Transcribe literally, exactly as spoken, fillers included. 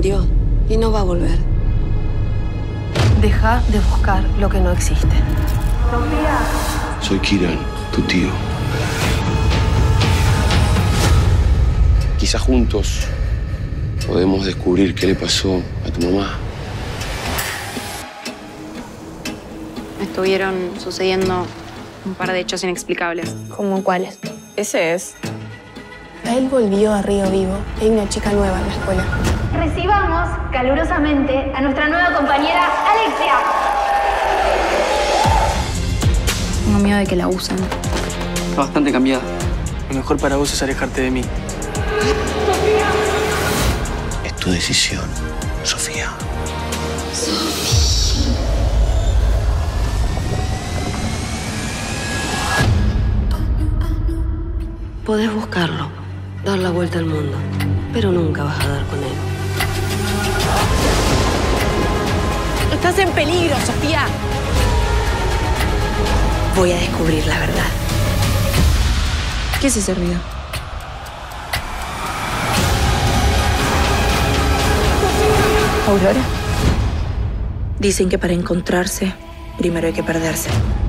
murió y no va a volver. Deja de buscar lo que no existe. Sofía. Soy Kiran, tu tío. Quizá juntos podemos descubrir qué le pasó a tu mamá. Estuvieron sucediendo un par de hechos inexplicables. ¿Cómo cuáles? Ese es. Él volvió a Río Vivo. Hay una chica nueva en la escuela. Recibamos calurosamente a nuestra nueva compañera Alexia. Tengo miedo de que la usen. Está bastante cambiada. Lo mejor para vos es alejarte de mí. Es tu decisión, Sofía. Podés buscarlo, dar la vuelta al mundo, pero nunca vas a dar con él. Estás en peligro, Sofía. Voy a descubrir la verdad. ¿Qué es ese ruido? ¿Aurora? Dicen que para encontrarse, primero hay que perderse.